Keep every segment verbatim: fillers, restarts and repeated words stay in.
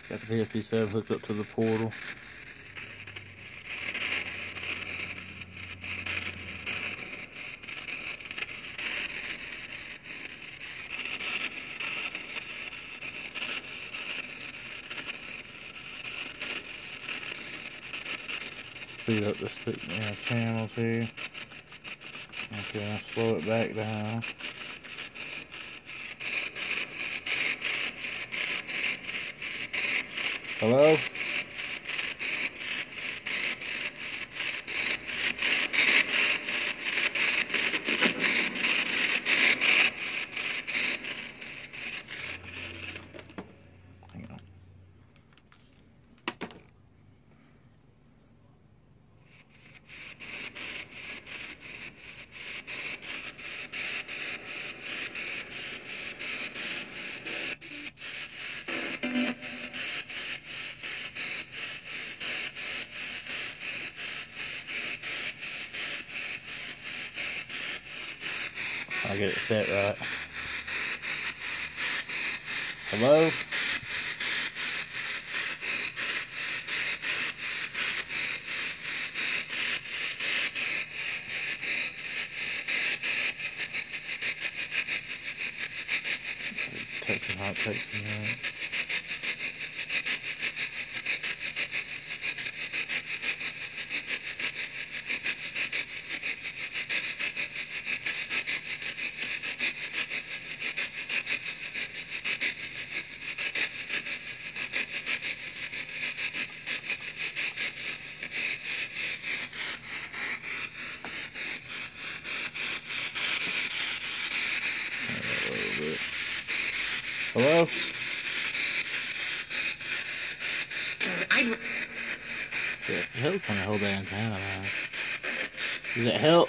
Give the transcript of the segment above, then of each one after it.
Got the P S B seven hooked up to the portal. Speed up the speed, yeah, channels here. Okay, slow it back down. Hello? Hang on. I'll get it set right. Hello? Take some hot, take some hot. Hello? I Shit, help when I hold that antenna line. Does it help?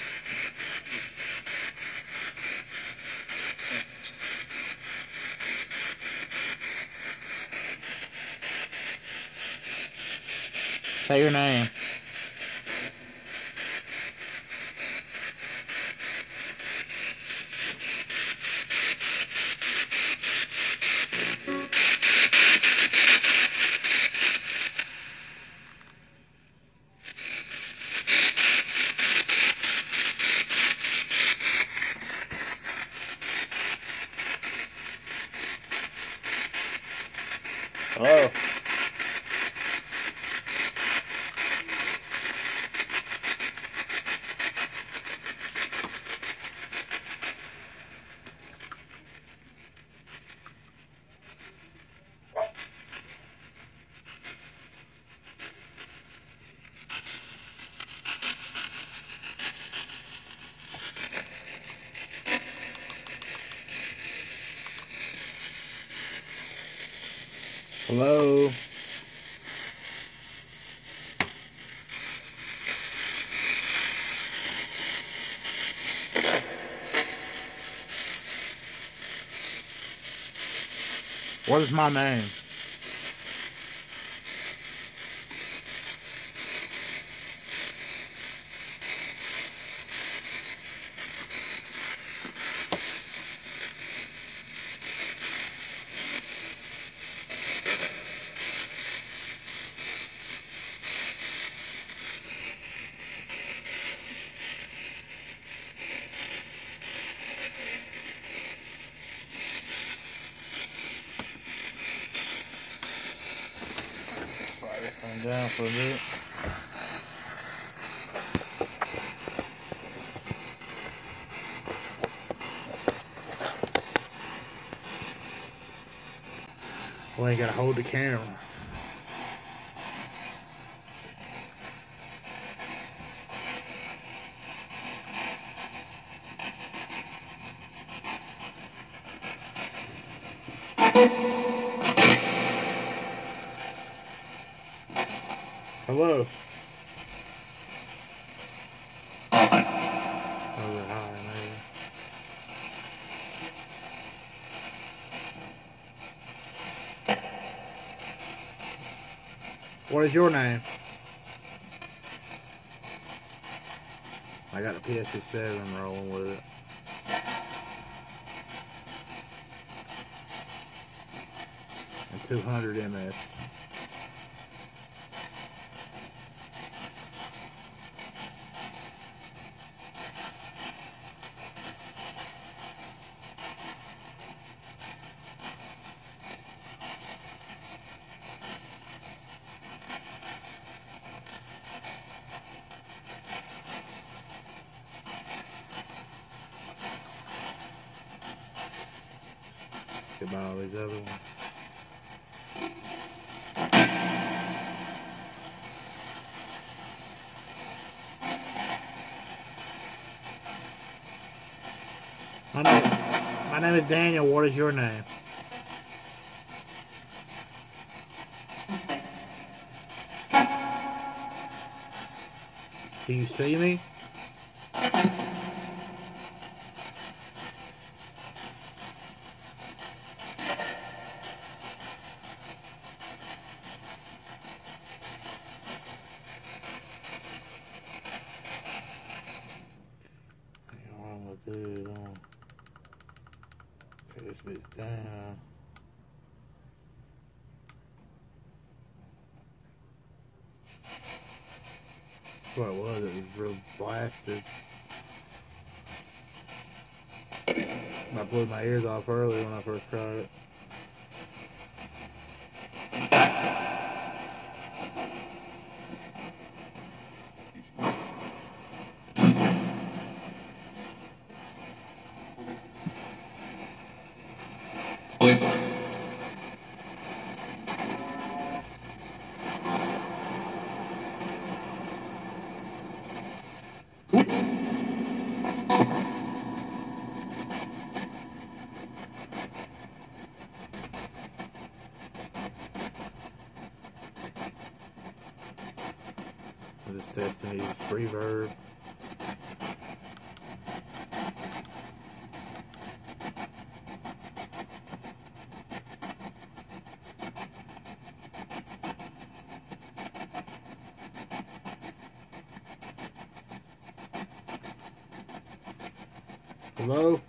Say your name. Hello? Hello? What is my name? Slide this thing down for a bit. Well, you gotta hold the camera. Hello? Oh, hi, maybe. What is your name? I got the P S B seven rolling with it. and two hundred M S. Get by all these other ones. My name, my name is Daniel. What is your name? Do you see me? Dude, um, okay, this bit's down. What was it? It was real blasted. I blew my ears off early when I first tried it. I'm just testing these reverb. Hello?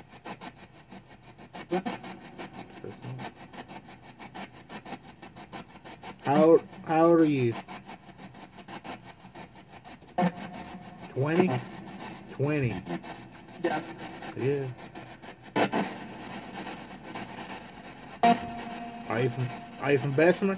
How old, how old are you? twenty? twenty. Yeah. Yeah. Are you from, are you from Bessemer?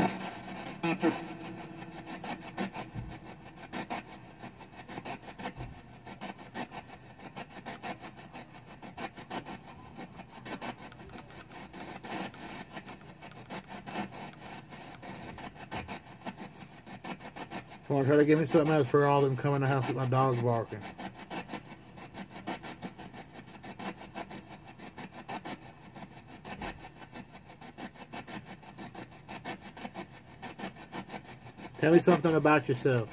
Want to try to give me something else for all them coming in the house with my dog barking. Tell me something about yourself.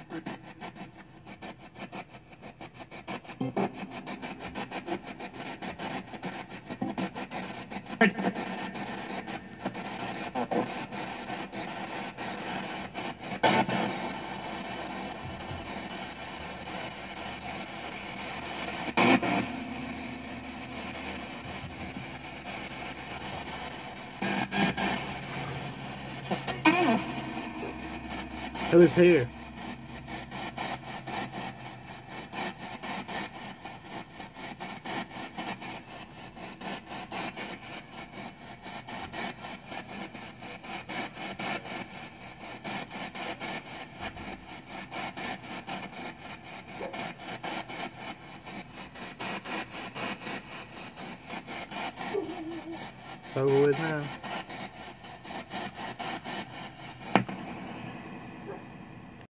Who is here? It's over with now.